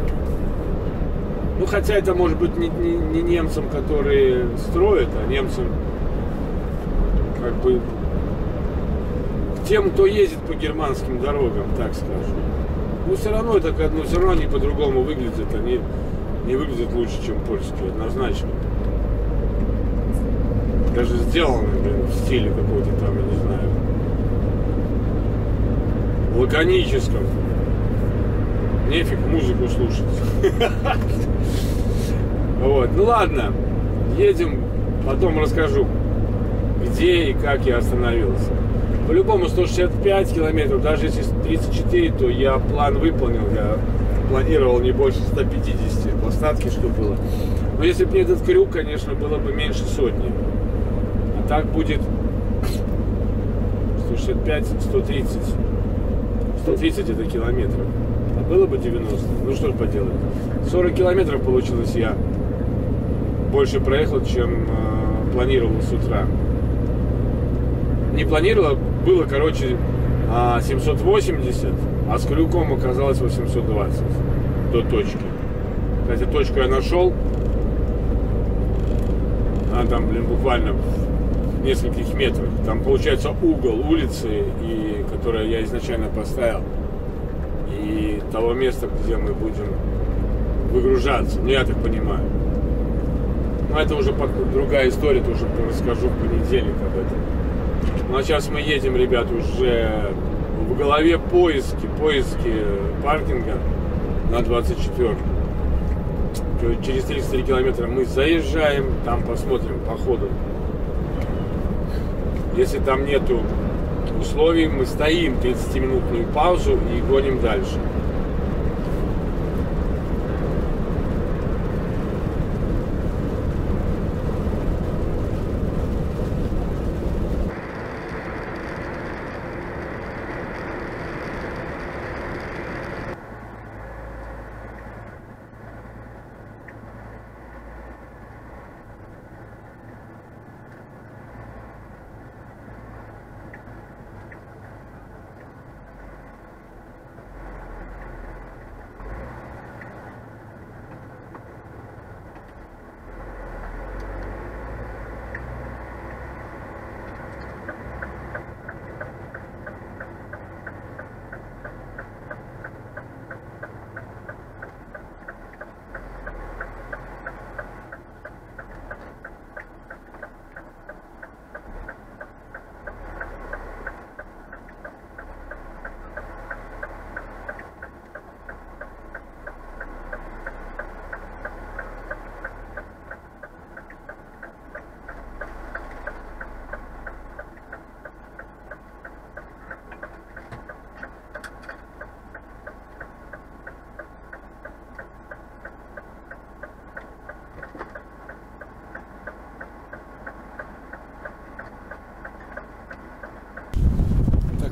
Ну, хотя это может быть не немцам, которые строят, а немцам, как бы, тем, кто ездит по германским дорогам, так скажем. Ну, все равно это, ну, все равно они по-другому выглядят, они не выглядят лучше, чем польские, однозначно. Даже сделаны, блин, в стиле какой-то там, я не знаю, лаконическом. Нефиг музыку слушать. Вот, ну ладно, едем, потом расскажу, где и как я остановился. По-любому 165 километров, даже если 34, то я план выполнил, я планировал не больше 150 в остатке, что было. Но если бы не этот крюк, конечно, было бы меньше сотни. А так будет 165, 130. 130 это километров. А было бы 90. Ну что ж поделать. 40 километров получилось я. Больше проехал, чем планировал с утра. Не планировал, было, короче, 780, а с крюком оказалось 820 до точки. Кстати, точку я нашел. Она там, блин, буквально в нескольких метрах. Там получается угол улицы, которое я изначально поставил, и того места, где мы будем выгружаться. Ну, я так понимаю. Но это уже другая история, это уже расскажу в понедельник об этом. Ну а сейчас мы едем, ребят, уже в голове поиски паркинга на 24-м. Через 33 километра мы заезжаем, там посмотрим по ходу. Если там нету условий, мы стоим 30-минутную паузу и гоним дальше.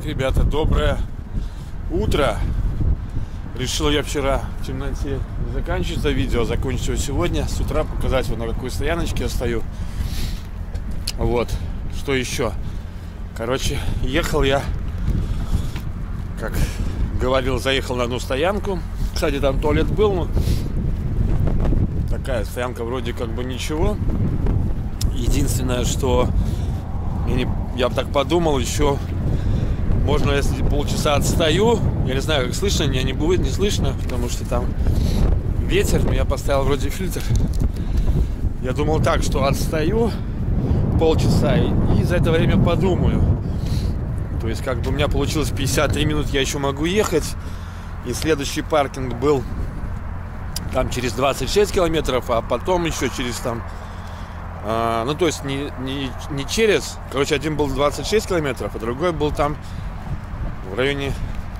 ребята, доброе утро. Решил я вчера в темноте не заканчивать это видео, закончить его сегодня. С утра показать вот на какой стояночке я стою. Вот, что еще? Короче, ехал я, как говорил, заехал на одну стоянку. Кстати, там туалет был, но такая стоянка вроде как бы ничего. Единственное, что я так подумал, еще можно, если полчаса отстаю, я не знаю, как слышно, меня не будет, не слышно, потому что там ветер, но я поставил вроде фильтр. Я думал так, что отстаю полчаса и за это время подумаю. То есть как бы у меня получилось 53 минут, я еще могу ехать. И следующий паркинг был там через 26 километров, а потом еще через там, ну то есть не через, короче, один был 26 километров, а другой был там в районе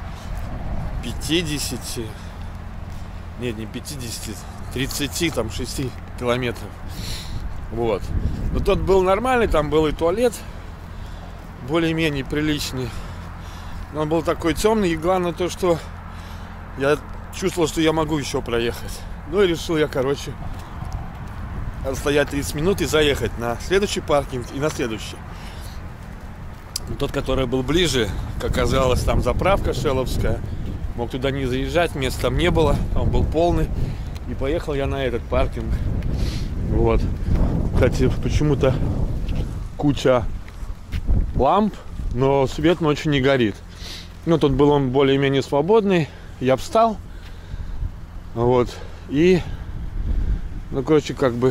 50, нет, не 50, 30, там 6 километров. Вот. Но тот был нормальный, там был и туалет более-менее приличный. Но он был такой темный, и главное то, что я чувствовал, что я могу еще проехать. Ну и решил я, короче, отстоять 30 минут и заехать на следующий паркинг и на следующий. Тот, который был ближе, как оказалось, там заправка шелловская. Мог туда не заезжать, места там не было, он был полный. И поехал я на этот паркинг. Вот. Кстати, почему-то куча ламп, но свет ночью не горит. Ну, тут был он более-менее свободный. Я встал. Вот. И, ну, короче, как бы...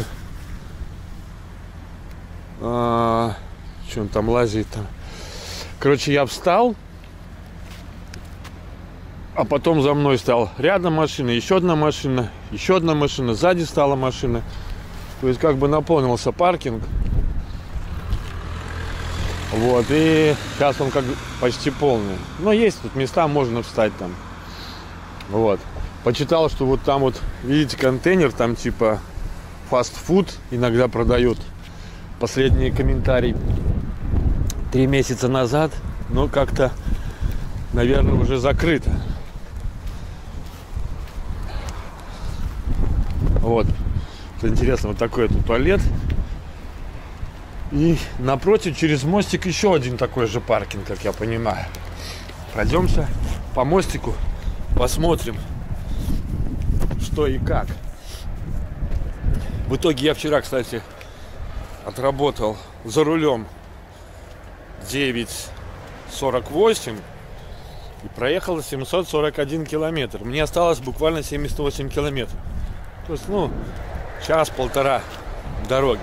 что он там лазит там? Короче, я встал, а потом за мной стал рядом машина, еще одна машина, сзади стала машина. То есть как бы наполнился паркинг. Вот, и сейчас он как почти полный. Но есть тут места, можно встать там. Вот. Почитал, что вот там вот, видите, контейнер, там типа фастфуд иногда продают. Последний комментарий 3 месяца назад, но как-то, наверное, уже закрыто. Вот. Что интересно, вот такой тут туалет. И напротив, через мостик, еще один такой же паркинг, как я понимаю. Пройдемся по мостику, посмотрим, что и как. В итоге я вчера, кстати, отработал за рулем 9:48 и проехал 741 километр. Мне осталось буквально 78 километров. То есть, ну, час-полтора дороги.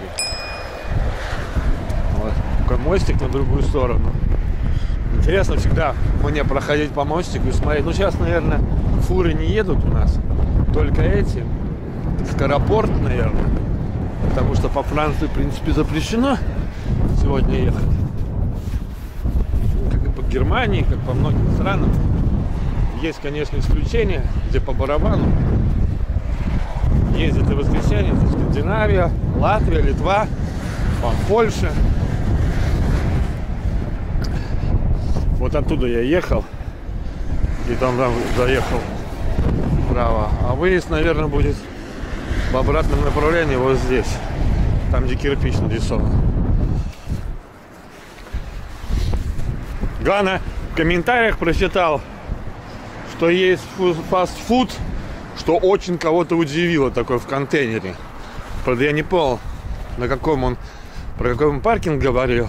Вот такой мостик на другую сторону. Интересно всегда мне проходить по мостику и смотреть. Ну, сейчас, наверное, фуры не едут у нас. Только эти. Скоропорт, наверное. Потому что по Франции, в принципе, запрещено сегодня ехать. Как и по Германии, как по многим странам. Есть, конечно, исключения, где по барабану. Ездят и в воскресенье, это Скандинавия, Латвия, Литва, Польша. Вот оттуда я ехал. И там заехал вправо. А выезд, наверное, будет в обратном направлении вот здесь. Там, где кирпич нарисован. Главное, в комментариях прочитал, что есть фастфуд, что очень кого-то удивило, такой в контейнере. Правда, я не понял, на каком он, про какой он паркинг говорил.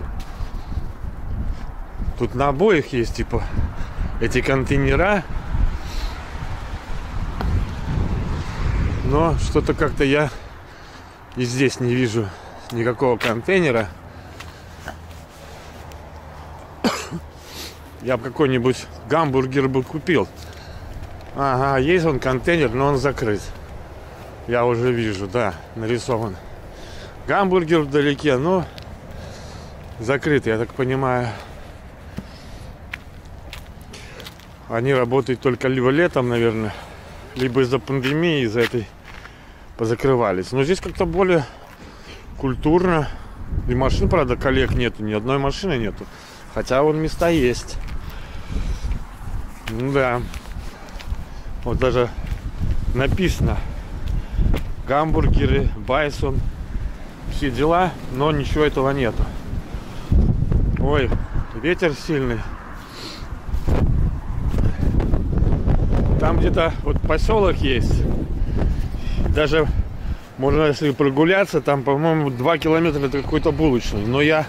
Тут на обоих есть, типа, эти контейнера. Но что-то как-то я и здесь не вижу никакого контейнера. Я бы какой-нибудь гамбургер бы купил. Ага, есть он контейнер, но он закрыт. Я уже вижу, да, нарисован. Гамбургер вдалеке, но закрыт, я так понимаю. Они работают только либо летом, наверное, либо из-за пандемии, из-за этой позакрывались. Но здесь как-то более культурно. И машин, правда, коллег нету, ни одной машины нету. Хотя вон места есть. Да. Вот даже написано гамбургеры, байсон, все дела, но ничего этого нету. Ой, ветер сильный. Там где-то вот поселок есть. Даже можно, если прогуляться, там, по-моему, 2 километра это какой-то булочный. Но я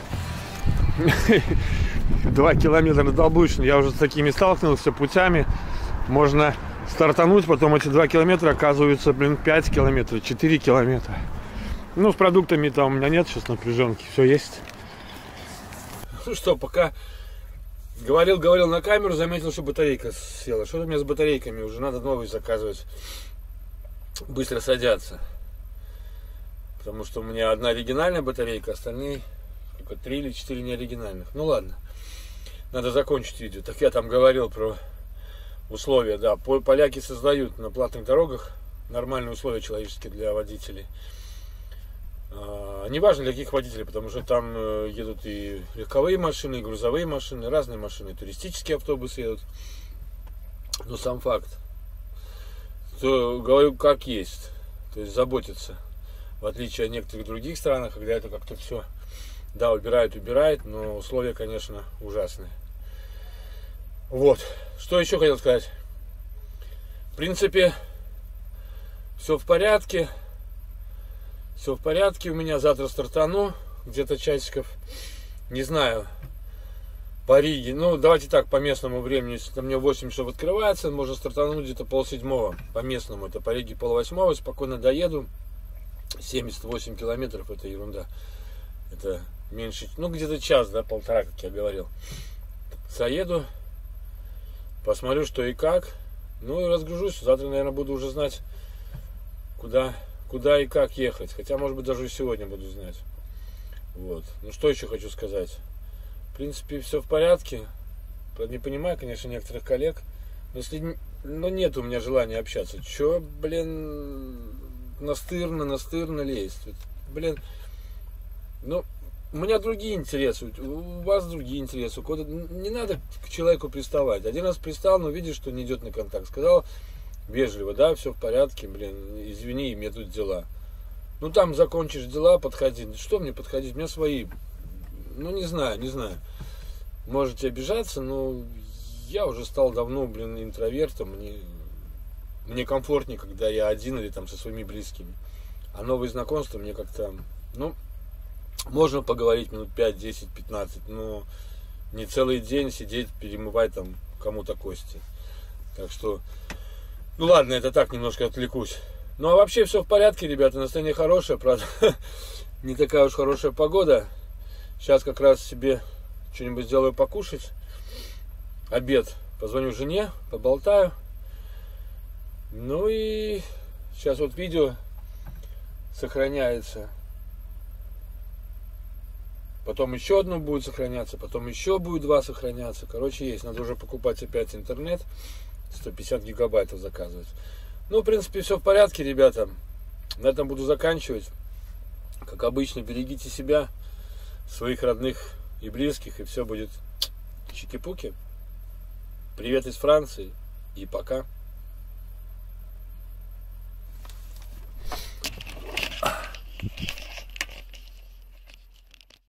2 километра до булочной, я уже с такими сталкивался путями. Можно стартануть, потом эти 2 километра оказываются, 5 километров, 4 километра. Ну, с продуктами там у меня нет сейчас напряженки, все есть. Ну что, пока говорил на камеру, заметил, что батарейка села. Что-то у меня с батарейками, уже надо новые заказывать. Быстро садятся. Потому что у меня одна оригинальная батарейка, остальные 3 или 4 неоригинальных. Ну ладно, надо закончить видео. Так я там говорил про условия, да. Поляки создают на платных дорогах нормальные условия человеческие для водителей. Неважно для каких водителей, потому что там едут и легковые машины, и грузовые машины, разные машины, туристические автобусы едут. Но сам факт, то говорю как есть, то есть заботиться. В отличие от некоторых других стран, когда это как-то все, да, убирают, но условия, конечно, ужасные. Вот, что еще хотел сказать. В принципе, все в порядке. Все в порядке, у меня завтра стартану, где-то часиков, не знаю, по Риге. Ну, давайте так, по местному времени, если там мне 8 часов открывается, можно стартануть где-то 6:30 по местному. Это по Риге 7:30, спокойно доеду. 78 километров, это ерунда. Это меньше, ну, где-то час, да, полтора, как я говорил. Заеду, посмотрю, что и как. Ну, и разгружусь. Завтра, наверное, буду уже знать, куда и как ехать. Хотя, может быть, даже и сегодня буду знать. Вот. Ну, что еще хочу сказать. В принципе, все в порядке. Не понимаю, конечно, некоторых коллег. Но если нет у меня желания общаться. Че, блин, настырно лезть. Блин, ну, у меня другие интересы, у вас другие интересы. Не надо к человеку приставать. Один раз пристал, но видишь, что не идет на контакт. Сказал вежливо, да, все в порядке, блин, извини, мне тут дела. Ну, там закончишь дела, подходи. Что мне подходить? У меня свои, ну, не знаю. Можете обижаться, но я уже стал давно, блин, интровертом. Мне комфортнее, когда я один или там со своими близкими. А новые знакомства мне как-то, ну, можно поговорить минут 5, 10, 15, но не целый день сидеть, перемывать там кому-то кости. Так что, ну ладно, это так, немножко отвлекусь. Ну а вообще все в порядке, ребята, настроение хорошее, правда, не такая уж хорошая погода. Сейчас как раз себе что-нибудь сделаю покушать. Обед. Позвоню жене, поболтаю. Ну и сейчас вот видео сохраняется. Потом еще одно будет сохраняться, потом еще будет 2 сохраняться. Короче, есть. Надо уже покупать опять интернет. 150 гигабайтов заказывать. Ну, в принципе, все в порядке, ребята. На этом буду заканчивать. Как обычно, берегите себя, своих родных и близких, и все будет чики-пуки. Привет из Франции и пока.